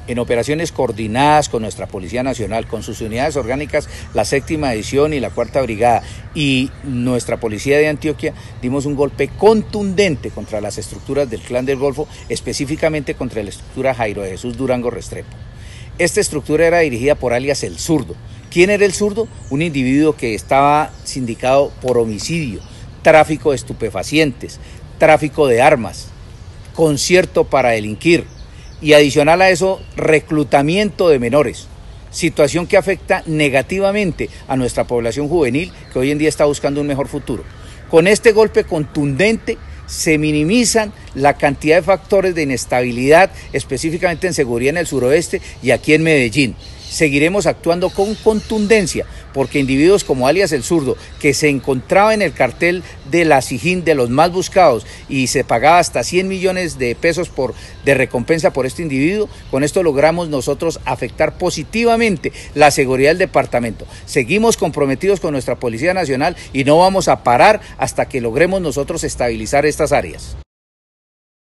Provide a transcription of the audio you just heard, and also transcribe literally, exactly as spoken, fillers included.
en operaciones coordinadas con nuestra Policía Nacional, con sus unidades orgánicas, la séptima edición y la cuarta brigada, y nuestra Policía de Antioquia, dimos un golpe contundente contra las estructuras del Clan del Golfo, específicamente contra la estructura Jairo de Jesús Durango Restrepo. Esta estructura era dirigida por alias El Zurdo. ¿Quién era El Zurdo? Un individuo que estaba sindicado por homicidio, tráfico de estupefacientes, tráfico de armas, concierto para delinquir y adicional a eso, reclutamiento de menores, situación que afecta negativamente a nuestra población juvenil que hoy en día está buscando un mejor futuro. Con este golpe contundente se minimizan la cantidad de factores de inestabilidad, específicamente en seguridad en el suroeste y aquí en Medellín. Seguiremos actuando con contundencia porque individuos como alias El Zurdo, que se encontraba en el cartel de la SIJIN de los más buscados y se pagaba hasta cien millones de pesos por, de recompensa por este individuo, con esto logramos nosotros afectar positivamente la seguridad del departamento. Seguimos comprometidos con nuestra Policía Nacional y no vamos a parar hasta que logremos nosotros estabilizar estas áreas.